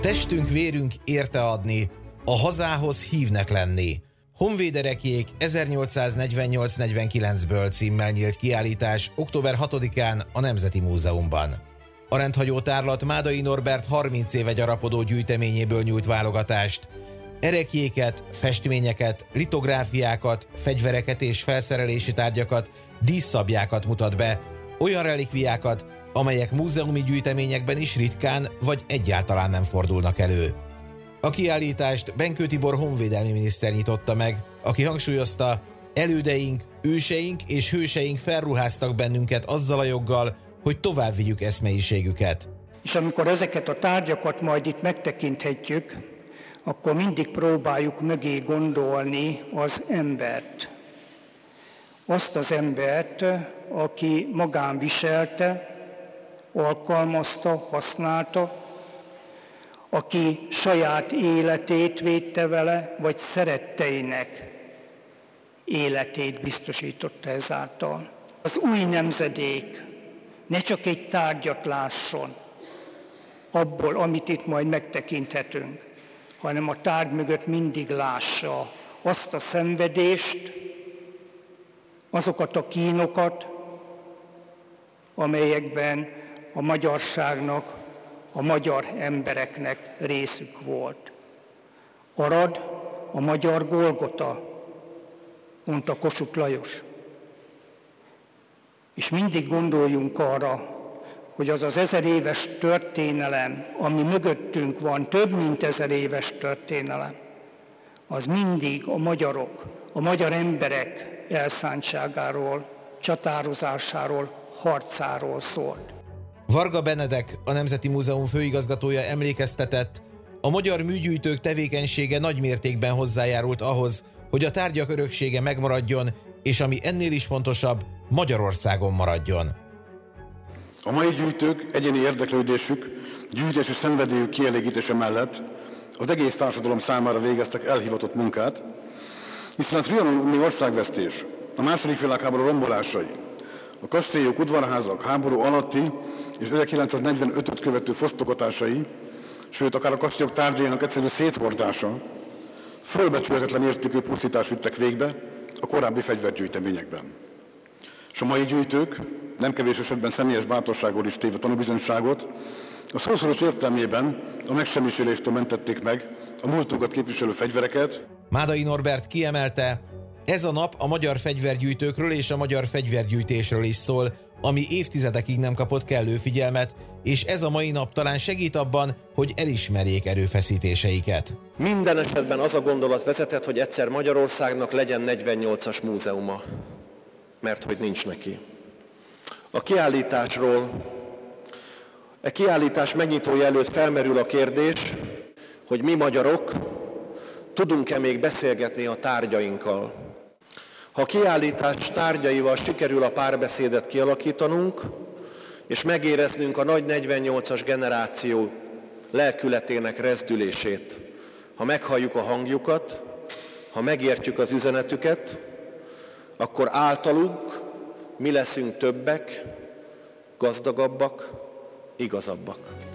Testünk, vérünk érte adni, a hazához hívnek lenni. Honvéderekék 1848-49-ből címmel nyílt kiállítás október 6-án a Nemzeti Múzeumban. A rendhagyó tárlat Mádai Norbert 30 éve gyarapodó gyűjteményéből nyújt válogatást, ereklyéket, festményeket, litográfiákat, fegyvereket és felszerelési tárgyakat, díszszabjákat mutat be, olyan relikviákat, amelyek múzeumi gyűjteményekben is ritkán vagy egyáltalán nem fordulnak elő. A kiállítást Benkő Tibor honvédelmi miniszter nyitotta meg, aki hangsúlyozta, elődeink, őseink és hőseink felruháztak bennünket azzal a joggal, hogy tovább vigyük eszmeiségüket. És amikor ezeket a tárgyakat majd itt megtekinthetjük, akkor mindig próbáljuk mögé gondolni az embert. Azt az embert, aki magán viselte, alkalmazta, használta, aki saját életét védte vele, vagy szeretteinek életét biztosította ezáltal. Az új nemzedék ne csak egy tárgyat lásson abból, amit itt majd megtekinthetünk, hanem a tárgy mögött mindig lássa azt a szenvedést, azokat a kínokat, amelyekben a magyarságnak, a magyar embereknek részük volt. Arad a magyar Golgota, mondta Kossuth Lajos. És mindig gondoljunk arra, hogy az az 1000 éves történelem, ami mögöttünk van, több mint 1000 éves történelem, az mindig a magyarok, a magyar emberek elszántságáról, csatározásáról, harcáról szólt. Varga Benedek, a Nemzeti Múzeum főigazgatója emlékeztetett, a magyar műgyűjtők tevékenysége nagy mértékben hozzájárult ahhoz, hogy a tárgyak öröksége megmaradjon, és ami ennél is fontosabb, Magyarországon maradjon. A mai gyűjtők egyéni érdeklődésük, gyűjtési szenvedélyük kielégítése mellett az egész társadalom számára végeztek elhivatott munkát, hiszen a trianoni országvesztés, a II. Világháború rombolásai, a kastélyok, udvarházak, háború alatti és 1945-öt követő fosztogatásai, sőt akár a kastélyok tárgyainak egyszerű széthordása, fölbecsülhetetlen értékű pusztítást vittek végbe a korábbi fegyvergyűjteményekben. És a mai gyűjtők, nem kevés esetben személyes bátorságról is téve tanúbizonyságot, a szószoros értelmében a megsemmisüléstől mentették meg a múltunkat képviselő fegyvereket. Mádai Norbert kiemelte, ez a nap a magyar fegyvergyűjtőkről és a magyar fegyvergyűjtésről is szól, ami évtizedekig nem kapott kellő figyelmet, és ez a mai nap talán segít abban, hogy elismerjék erőfeszítéseiket. Minden esetben az a gondolat vezetett, hogy egyszer Magyarországnak legyen 48-as múzeuma, mert hogy nincs neki. A kiállításról, a kiállítás megnyitója előtt felmerül a kérdés, hogy mi magyarok tudunk-e még beszélgetni a tárgyainkkal. Ha a kiállítás tárgyaival sikerül a párbeszédet kialakítanunk, és megéreznünk a nagy 48-as generáció lelkületének rezdülését, ha meghalljuk a hangjukat, ha megértjük az üzenetüket, akkor általuk mi leszünk többek, gazdagabbak, igazabbak.